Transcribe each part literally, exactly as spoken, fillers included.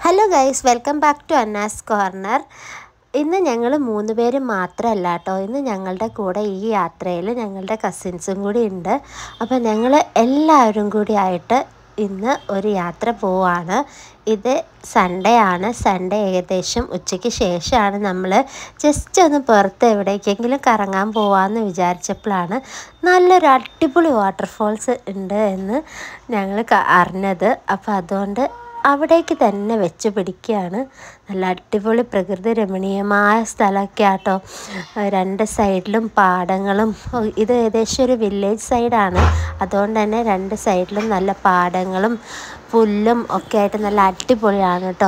Hello guys, welcome back to Anna's corner. ഇന്ന് ഞങ്ങൾ മൂന്ന് പേര് മാത്രമല്ല കേട്ടോ. ഇന്ന് ഞങ്ങളുടെ കൂടെ ഈ യാത്രയിൽ ഞങ്ങളുടെ കസിൻസും കൂടി ഉണ്ട്. അപ്പോൾ ഞങ്ങൾ എല്ലാവരും കൂടി ആയിട്ട് ഇന്ന് ഒരു യാത്ര പോവാണ്. ഇത് സൺഡേ ആണ്. സൺഡേ ഏകദേശം ഉച്ചയ്ക്ക് ശേഷമാണ് നമ്മൾ ജസ്റ്റ് ഒന്ന് പുറത്ത് എവിടേക്കെങ്കിലും കറങ്ങാൻ പോവാമെന്ന് വിചാരിച്ചപ്പോഴാണ് നല്ലൊരു അടിപൊളി വാട്ടർഫോൾസ് ഉണ്ട് എന്ന് ഞങ്ങൾ അറിഞ്ഞത്. അപ്പോൾ അതുകൊണ്ട് അവിടേക്ക് തന്നെ വെച്ച് പിടിക്കുകയാണ്. നല്ല അടിപൊളി പ്രകൃതി രമണീയമായ സ്ഥലമൊക്കെ ആട്ടോ. രണ്ട് സൈഡിലും പാടങ്ങളും. ഇത് ഏകദേശം ഒരു വില്ലേജ് സൈഡാണ്. അതുകൊണ്ട് തന്നെ രണ്ട് സൈഡിലും നല്ല പാടങ്ങളും പുല്ലും ഒക്കെ ആയിട്ട് നല്ല അടിപൊളിയാണ് കേട്ടോ.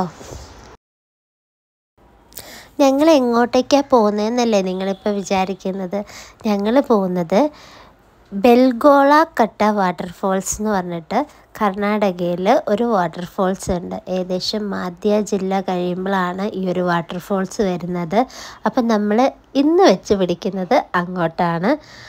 ഞങ്ങൾ എങ്ങോട്ടേക്കാണ് പോകുന്നതെന്നല്ലേ നിങ്ങളിപ്പോൾ വിചാരിക്കുന്നത്? ഞങ്ങൾ പോകുന്നത് ബെൽഗോളാക്കട്ട വാട്ടർഫോൾസ് എന്ന് പറഞ്ഞിട്ട് കർണാടകയിൽ ഒരു വാട്ടർഫോൾസ് ഉണ്ട്. ഏകദേശം മാധ്യ ജില്ല കഴിയുമ്പോഴാണ് ഈ ഒരു വാട്ടർഫോൾസ് വരുന്നത്. അപ്പം നമ്മൾ ഇന്ന് വെച്ച് പിടിക്കുന്നത് അങ്ങോട്ടാണ്.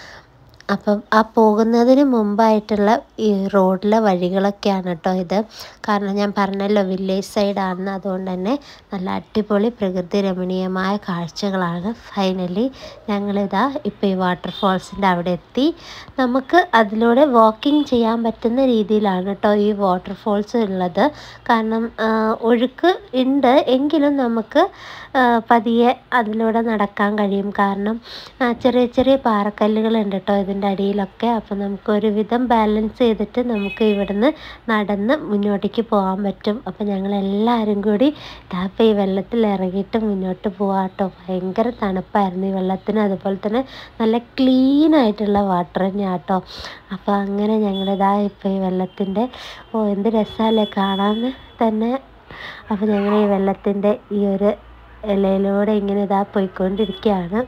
അപ്പം ആ പോകുന്നതിന് മുമ്പായിട്ടുള്ള ഈ റോഡിലെ വഴികളൊക്കെയാണ് കേട്ടോ ഇത്. കാരണം ഞാൻ പറഞ്ഞല്ലോ വില്ലേജ് സൈഡാണെന്ന്. അതുകൊണ്ട് തന്നെ നല്ല അടിപൊളി പ്രകൃതി രമണീയമായ കാഴ്ചകളാണ്. ഫൈനലി ഞങ്ങളിതാ ഇപ്പോൾ ഈ വാട്ടർഫോൾസിൻ്റെ അവിടെ എത്തി. നമുക്ക് അതിലൂടെ വാക്കിംഗ് ചെയ്യാൻ പറ്റുന്ന രീതിയിലാണ് കേട്ടോ ഈ വാട്ടർഫോൾസ് ഉള്ളത്. കാരണം ഒഴുക്ക് ഉണ്ട് എങ്കിലും നമുക്ക് പതിയെ അതിലൂടെ നടക്കാൻ കഴിയും. കാരണം ചെറിയ ചെറിയ പാറക്കല്ലുകളുണ്ട് കേട്ടോ ഇതിൻ്റെ അടിയിലൊക്കെ. അപ്പോൾ നമുക്ക് ഒരുവിധം ബാലൻസ് ചെയ്തിട്ട് നമുക്ക് ഇവിടുന്ന് നടന്ന് മുന്നോട്ടേക്ക് പോകാൻ പറ്റും. അപ്പോൾ ഞങ്ങളെല്ലാവരും കൂടി ഇതാപ്പോൾ ഈ വെള്ളത്തിൽ ഇറങ്ങിയിട്ട് മുന്നോട്ട് പോകാം കേട്ടോ. ഭയങ്കര തണുപ്പായിരുന്നു ഈ വെള്ളത്തിന്. അതുപോലെ തന്നെ നല്ല ക്ലീൻ ആയിട്ടുള്ള വാട്ടർ തന്നെയാണ് കേട്ടോ. അപ്പോൾ അങ്ങനെ ഞങ്ങളിതാ ഇപ്പോൾ ഈ വെള്ളത്തിൻ്റെ ഓ എന്ത് രസമല്ലേ കാണാൻ തന്നെ. അപ്പോൾ ഞങ്ങൾ ഈ വെള്ളത്തിൻ്റെ ഈ ഒരു ഇലയിലൂടെ ഇങ്ങനെ ഇതാ പോയിക്കൊണ്ടിരിക്കുകയാണ്.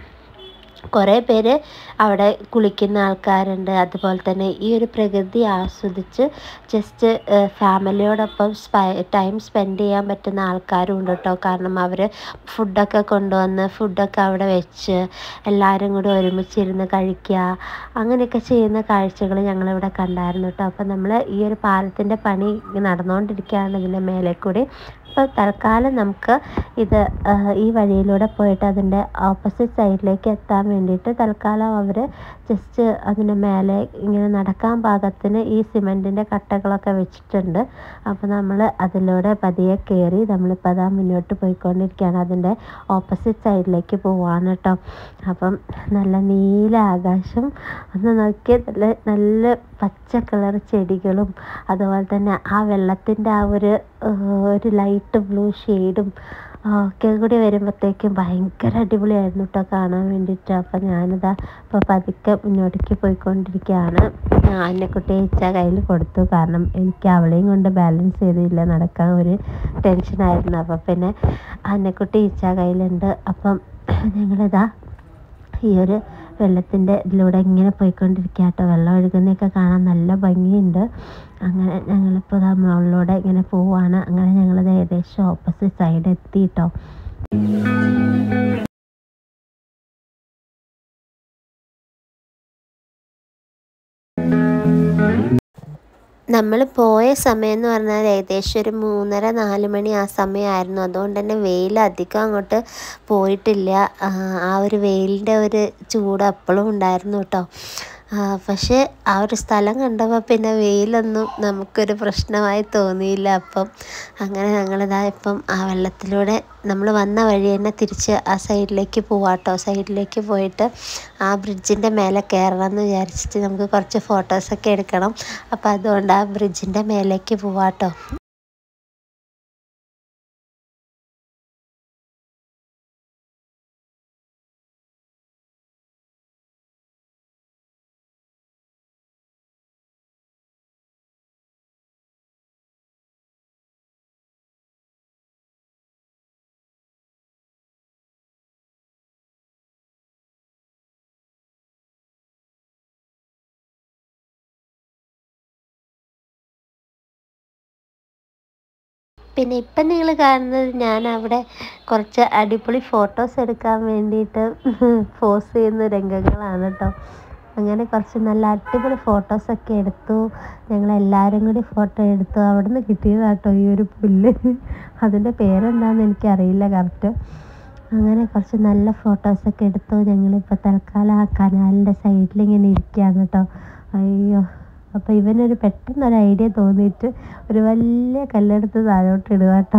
കുറേ പേര് അവിടെ കുളിക്കുന്ന ആൾക്കാരുണ്ട്. അതുപോലെ തന്നെ ഈ ഒരു പ്രകൃതി ആസ്വദിച്ച് ജസ്റ്റ് ഫാമിലിയോടൊപ്പം ടൈം സ്പെൻഡ് ചെയ്യാൻ പറ്റുന്ന ആൾക്കാരും ഉണ്ട് കേട്ടോ. കാരണം അവർ ഫുഡൊക്കെ കൊണ്ടുവന്ന് ഫുഡൊക്കെ അവിടെ വെച്ച് എല്ലാവരും കൂടി ഒരുമിച്ചിരുന്ന് കഴിക്കുക, അങ്ങനെയൊക്കെ ചെയ്യുന്ന കാഴ്ചകൾ ഞങ്ങളിവിടെ കണ്ടായിരുന്നു കേട്ടോ. അപ്പോൾ നമ്മൾ ഈ ഒരു പാലത്തിൻ്റെ പണി നടന്നുകൊണ്ടിരിക്കുകയാണ് ഇതിൻ്റെ മേലെ കൂടി. അപ്പോൾ തൽക്കാലം നമുക്ക് ഇത് ഈ വഴിയിലൂടെ പോയിട്ട് അതിൻ്റെ ഓപ്പോസിറ്റ് സൈഡിലേക്ക് എത്താൻ വേണ്ടിയിട്ട് തൽക്കാലം അവർ ജസ്റ്റ് അതിൻ്റെ മേലെ ഇങ്ങനെ നടക്കാൻ പാകത്തിന് ഈ സിമെൻറ്റിൻ്റെ കട്ടകളൊക്കെ വെച്ചിട്ടുണ്ട്. അപ്പോൾ നമ്മൾ അതിലൂടെ പതിയെ കയറി നമ്മളിപ്പോൾ അതാ മുന്നോട്ട് പോയിക്കൊണ്ടിരിക്കുകയാണ്. അതിൻ്റെ ഓപ്പോസിറ്റ് സൈഡിലേക്ക് പോവാണ് കേട്ടോ. അപ്പം നല്ല നീല ആകാശം ഒന്ന് നോക്കിയാൽ നല്ല നല്ല പച്ച കളർ ചെടികളും അതുപോലെ തന്നെ ആ വെള്ളത്തിൻ്റെ ആ ഒരു ഒരു ലൈറ്റ് ബ്ലൂ ഷെയ്ഡും ഒക്കെ കൂടി വരുമ്പോഴത്തേക്കും ഭയങ്കര അടിപൊളിയായിരുന്നു കേട്ടോ കാണാൻ വേണ്ടിയിട്ട്. അപ്പം ഞാനിതാ ഇപ്പോൾ പതുക്കെ മുന്നോട്ടേക്ക് പോയിക്കൊണ്ടിരിക്കുകയാണ്. അന്നക്കുട്ടിയെ ഇച്ച കയ്യിൽ കൊടുത്തു. കാരണം എനിക്ക് അവളെയും കൊണ്ട് ബാലൻസ് ചെയ്തില്ല, നടക്കാൻ ഒരു ടെൻഷനായിരുന്നു. അപ്പം പിന്നെ അന്നക്കുട്ടി ഇച്ച കയ്യിലുണ്ട്. അപ്പം ഞങ്ങളിതാ ഈ ഒരു വെള്ളത്തിൻ്റെ ഇതിലൂടെ ഇങ്ങനെ പോയിക്കൊണ്ടിരിക്കുക കേട്ടോ. വെള്ളം ഒഴുകുന്നതൊക്കെ കാണാൻ നല്ല ഭംഗിയുണ്ട്. അങ്ങനെ ഞങ്ങളിപ്പോൾ ഇതാ മുകളിലൂടെ ഇങ്ങനെ പോവാണ്. അങ്ങനെ ഞങ്ങളിത് ഏകദേശം ഓപ്പോസിറ്റ് സൈഡ് എത്തി കേട്ടോ. നമ്മൾ പോയ സമയം എന്ന് പറഞ്ഞാൽ ഏകദേശം ഒരു മൂന്നര നാല് മണി ആ സമയമായിരുന്നു. അതുകൊണ്ട് തന്നെ വെയിൽ അധികം അങ്ങോട്ട് പോയിട്ടില്ല. ആ ഒരു വെയിലിൻ്റെ ഒരു ചൂട് അപ്പോഴും ഉണ്ടായിരുന്നു കേട്ടോ. പക്ഷേ ആ ഒരു സ്ഥലം കണ്ടപ്പോൾ പിന്നെ വെയിലൊന്നും നമുക്കൊരു പ്രശ്നമായി തോന്നിയില്ല. അപ്പം അങ്ങനെ ഞങ്ങളിതാ ഇപ്പം ആ വെള്ളത്തിലൂടെ നമ്മൾ വന്ന വഴി തന്നെ തിരിച്ച് ആ സൈഡിലേക്ക് പോവാട്ടോ. സൈഡിലേക്ക് പോയിട്ട് ആ ബ്രിഡ്ജിൻ്റെ മേലെ കയറണം എന്ന് വിചാരിച്ചിട്ട് നമുക്ക് കുറച്ച് ഫോട്ടോസൊക്കെ എടുക്കണം. അപ്പോൾ അതുകൊണ്ട് ആ ബ്രിഡ്ജിൻ്റെ മേലേക്ക് പോവാട്ടോ. പിന്നെ ഇപ്പം നിങ്ങൾ കാണുന്നത് ഞാൻ അവിടെ കുറച്ച് അടിപൊളി ഫോട്ടോസ് എടുക്കാൻ വേണ്ടിയിട്ട് പോസ് ചെയ്യുന്ന രംഗങ്ങളാണ് കേട്ടോ. അങ്ങനെ കുറച്ച് നല്ല അടിപൊളി ഫോട്ടോസൊക്കെ എടുത്തു. ഞങ്ങളെല്ലാവരും കൂടി ഫോട്ടോ എടുത്തു. അവിടുന്ന് കിട്ടിയതാണ് കേട്ടോ ഈ ഒരു പുല്ല്. അതിൻ്റെ പേരെന്താണെന്ന് എനിക്കറിയില്ല കറക്റ്റ്. അങ്ങനെ കുറച്ച് നല്ല ഫോട്ടോസൊക്കെ എടുത്തു. ഞങ്ങളിപ്പോൾ തൽക്കാലം ആ കനാലിൻ്റെ സൈഡിലിങ്ങനെ ഇരിക്കുകയാണ് കേട്ടോ. അയ്യോ, അപ്പോൾ ഇവനൊരു പെട്ടെന്നൊരു ഐഡിയ തോന്നിയിട്ട് ഒരു വലിയ കല്ലെടുത്ത് താഴോട്ട് ഇടുക കേട്ടോ.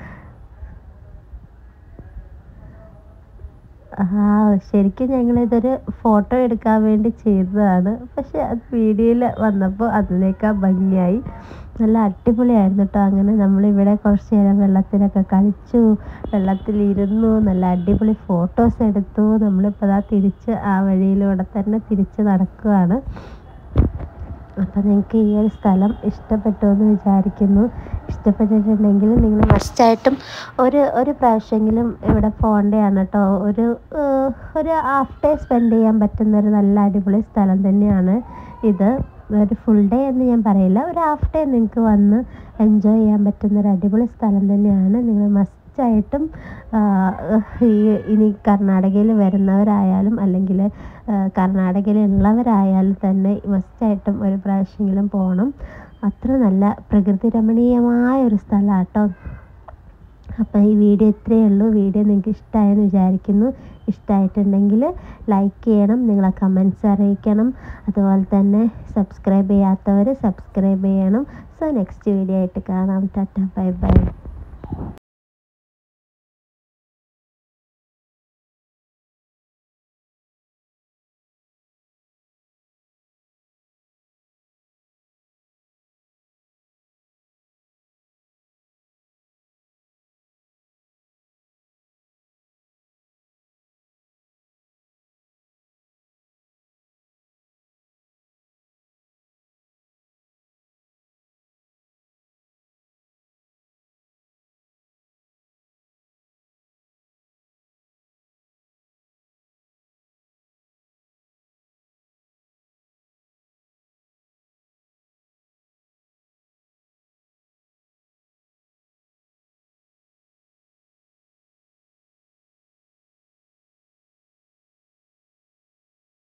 ആ ശരിക്കും ഞങ്ങളിതൊരു ഫോട്ടോ എടുക്കാൻ വേണ്ടി ചെയ്തതാണ്. പക്ഷെ അത് വീഡിയോയിൽ വന്നപ്പോൾ അതിനേക്കാൾ ഭംഗിയായി. നല്ല അടിപൊളിയായിരുന്നു കേട്ടോ. അങ്ങനെ നമ്മളിവിടെ കുറച്ച് നേരം വെള്ളത്തിലൊക്കെ കളിച്ചു, വെള്ളത്തിലിരുന്നു, നല്ല അടിപൊളി ഫോട്ടോസ് എടുത്തു. നമ്മളിപ്പോൾ അതാ തിരിച്ച് ആ വഴിയിലൂടെ തന്നെ തിരിച്ച് നടക്കുകയാണ്. അപ്പോൾ നിങ്ങൾക്ക് ഈ ഒരു സ്ഥലം ഇഷ്ടപ്പെട്ടു എന്ന് വിചാരിക്കുന്നു. ഇഷ്ടപ്പെട്ടിട്ടുണ്ടെങ്കിൽ നിങ്ങൾ മസ്റ്റായിട്ടും ഒരു ഒരു പ്രാവശ്യമെങ്കിലും ഇവിടെ പോകേണ്ടതാണ് കേട്ടോ. ഒരു ഒരു ഹാഫ് ഡേ സ്പെൻഡ് ചെയ്യാൻ പറ്റുന്ന ഒരു നല്ല അടിപൊളി സ്ഥലം തന്നെയാണ് ഇത്. ഒരു ഫുൾ ഡേ എന്ന് ഞാൻ പറയില്ല, ഒരു ഹാഫ് ഡേ നിങ്ങൾക്ക് വന്ന് എൻജോയ് ചെയ്യാൻ പറ്റുന്ന ഒരു അടിപൊളി സ്ഥലം തന്നെയാണ്. നിങ്ങൾ മസ്റ്റായിട്ടും ഈ ഇനി കർണാടകയിൽ വരുന്നവരായാലും അല്ലെങ്കിൽ കർണാടകയിൽ ഉള്ളവരായാലും തന്നെ മസ്റ്റായിട്ടും ഒരു പ്രാവശ്യമെങ്കിലും പോകണം. അത്ര നല്ല പ്രകൃതി രമണീയമായ ഒരു സ്ഥലമാണ് കേട്ടോ. അപ്പോൾ ഈ വീഡിയോ ഇത്രയേ ഉള്ളൂ. വീഡിയോ നിങ്ങൾക്ക് ഇഷ്ടമായെന്ന് വിചാരിക്കുന്നു. ഇഷ്ടമായിട്ടുണ്ടെങ്കിൽ ലൈക്ക് ചെയ്യണം, നിങ്ങളെ കമൻറ്റ്സ് അറിയിക്കണം. അതുപോലെ തന്നെ സബ്സ്ക്രൈബ് ചെയ്യാത്തവർ സബ്സ്ക്രൈബ് ചെയ്യണം. സോ നെക്സ്റ്റ് വീഡിയോ ആയിട്ട് കാണാം. Tata, bye by.